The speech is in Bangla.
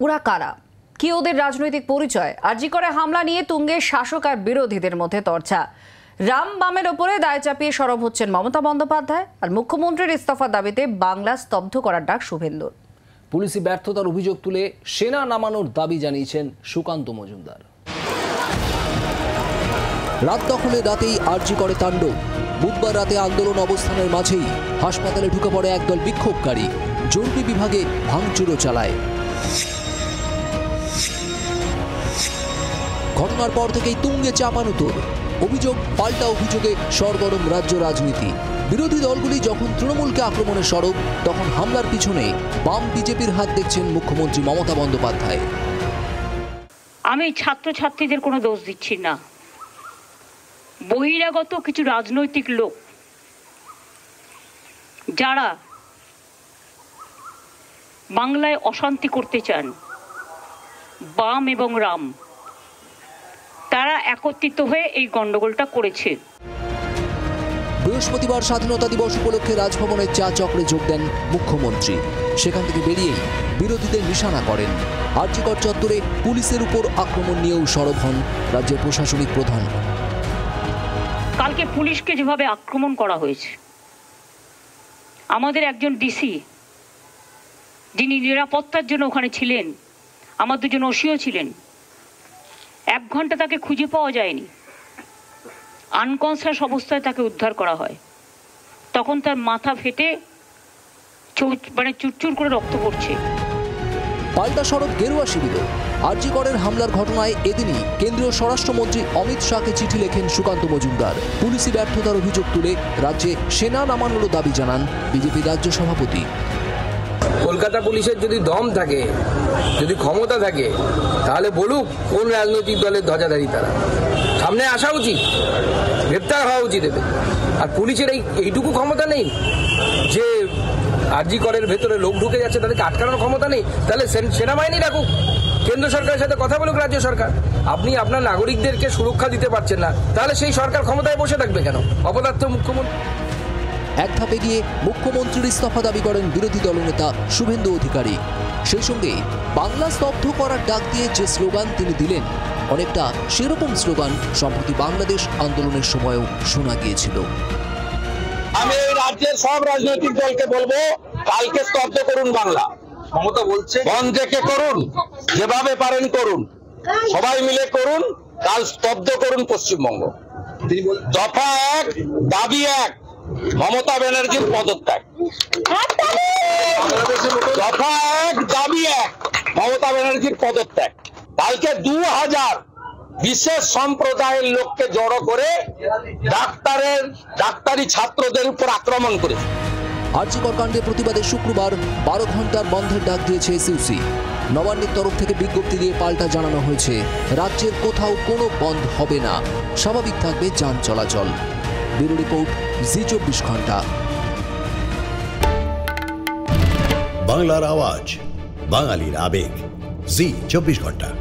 ওরা কারা, কি ওদের রাজনৈতিক পরিচয়? আরজি করে হামলা নিয়ে তুঙ্গে শাসক আর বিরোধীদের মধ্যে তরজা। রাম বামের ওপরে দায় চাপিয়ে সরব হচ্ছেন মমতা বন্দ্যোপাধ্যায়, আর মুখ্যমন্ত্রীর ইস্তফার দাবিতে বাংলা স্তব্ধ করার ডাক শুভেন্দুর। পুলিশি ব্যর্থতার অভিযোগ তুলে সেনা নামানোর দাবি জানিয়েছেন সুকান্ত মজুমদার। রাত দখলে রাতেই আরজি করে তাণ্ডব। বুধবার রাতে আন্দোলন অবস্থানের মাঝেই হাসপাতালে ঢুকে পড়ে একদল বিক্ষোভকারী, জরুরি বিভাগে ভাঙচুরও চালায়। ঘটনার পর থেকেই তুঙ্গে চাপানুতোর। অভিযোগ পাল্টা অভিযোগে সরগরম রাজ্য রাজনীতি। বিরোধী দলগুলি যখন তৃণমূলকে আক্রমণে সরব, তখন হামলার পিছনে বাম বিজেপির হাত দেখছেন মুখ্যমন্ত্রী মমতা বন্দ্যোপাধ্যায়। আমি ছাত্রছাত্রীদের কোনো দোষ দিচ্ছি না। বহিরাগত কিছু রাজনৈতিক লোক যারা বাংলায় অশান্তি করতে চান, বাম এবং রাম, তারা একত্রিত হয়ে এই গন্ডগোলটা করেছে। বৃহস্পতিবার স্বাধীনতা দিবস উপলক্ষে রাজভবনের চা চক্রে যোগ দেন মুখ্যমন্ত্রী। সেখান থেকে বেরিয়েই বিরোধীদের নিশানা করেন। আরজিকর চত্বরে পুলিশের উপর আক্রমণ নিয়েও সরব হন রাজ্যের প্রশাসনিক প্রধান। কালকে পুলিশকে যেভাবে আক্রমণ করা হয়েছে, আমাদের একজন ডিসি যিনি নিরাপত্তার জন্য ওখানে ছিলেন, আমার দুজন ওসিও ছিলেন, 1 ঘন্টা তাকে খুঁজে পাওয়া যায়নি। আনকনসিয়াস অবস্থায় তাকে উদ্ধার করা হয়। তখন তার মাথা ফেটে চুরচুর করে রক্ত পড়ছে। পাল্টা সরব গেরুয়া শিবিরও। আরজিকরের হামলার ঘটনায় এদিনই কেন্দ্রীয় স্বরাষ্ট্রমন্ত্রী অমিত শাহকে চিঠি লেখেন সুকান্ত মজুমদার। পুলিশি ব্যর্থতার অভিযোগ তুলে রাজ্যে সেনা নামানোর দাবি জানান বিজেপি রাজ্য সভাপতি। কলকাতা পুলিশের যদি দম থাকে, যদি ক্ষমতা থাকে, তাহলে বলুক কোন রাজনৈতিক দলের ধ্বজাধারী তারা। সামনে আসা উচিত, গ্রেপ্তার হওয়া উচিত এদের। আর পুলিশের এইটুকু ক্ষমতা নেই যে আরজি করের ভেতরে লোক ঢুকে যাচ্ছে, তাদেরকে আটকানোর ক্ষমতা নেই। তাহলে সেনাবাহিনী রাখুক, কেন্দ্র সরকারের সাথে কথা বলুক রাজ্য সরকার। আপনি আপনার নাগরিকদেরকে সুরক্ষা দিতে পারছেন না, তাহলে সেই সরকার ক্ষমতায় বসে থাকবে কেন? অপদার্থ মুখ্যমন্ত্রী। এক ধাপে গিয়ে মুখ্যমন্ত্রীর ইস্তফা দাবি করেন বিরোধী দলনেতা শুভেন্দু অধিকারী। সেই সঙ্গে বাংলা স্তব্ধ করার ডাক দিয়ে যে স্লোগান তিনি দিলেন, অনেকটা সেরকম স্লোগান সম্প্রতি বাংলাদেশ আন্দোলনের সময়ও শোনা গিয়েছিল। আমি এই রাজ্যের সব রাজনৈতিক দলকে বলবো, কালকে স্তব্ধ করুন বাংলা। মমতা বলছে বন্ধ থেকে করুন, যেভাবে পারেন করুন, সবাই মিলে করুন, কাল স্তব্ধ করুন পশ্চিমবঙ্গ। দফা 1, দাবি 1, মমতা ব্যানার্জির পদত্যাগ। দফা 1, দাবি 1, মমতা ব্যানার্জির পদত্যাগ। কালকে 2000 বিশেষ সম্প্রদায়ের লোককে জড়ো করে ডাক্তারি ছাত্রদের উপর আক্রমণ করেছে। আরজিকর কাণ্ডে প্রতিবাদে শুক্রবার 12 ঘন্টার বন্ধের ডাক দিয়েছে এসইউসি। নবান্নের তরফ থেকে বিজ্ঞপ্তি দিয়ে পাল্টা জানানো হয়েছে, রাজ্যের কোথাও কোনো বন্ধ হবে না, স্বাভাবিক থাকবে যান চলাচল। ব্যুরো রিপোর্ট, জি 24 ঘন্টা। বাংলার আওয়াজ, বাঙালির আবেগ, জি 24 ঘন্টা।